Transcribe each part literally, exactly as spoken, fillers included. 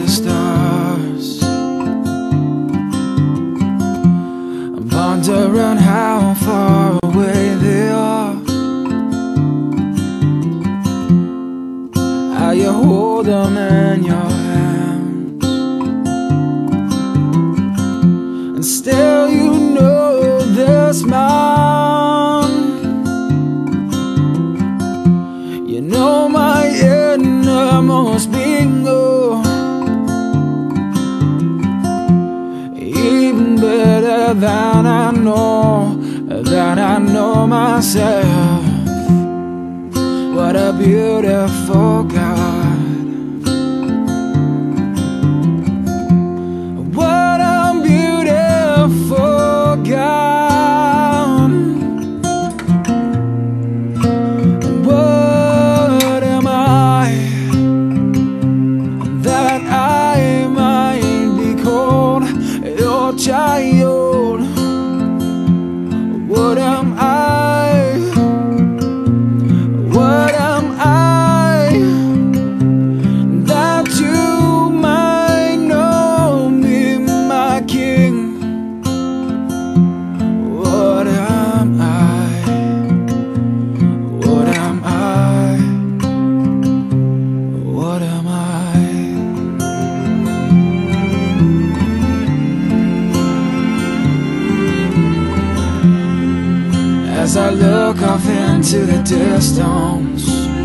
stars. I'm wondering how far away they are. How you hold them in your hands, and still you know this man. You know my innermost being, oh, even better than I know, than I know myself. What a beautiful God. What a beautiful God. What am I that I might be called your child? What am I? What am I that you might know me, my King? What am I? What am I? What am I? As I look off into the distance,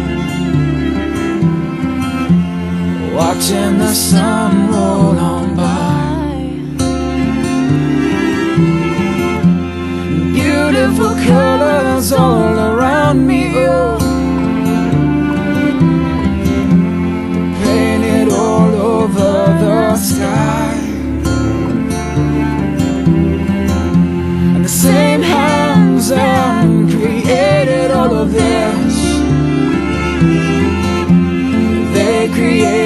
watching the sun roll on by, beautiful colors all around me, oh, painted all over the sky. And the same hands that created all of this, they created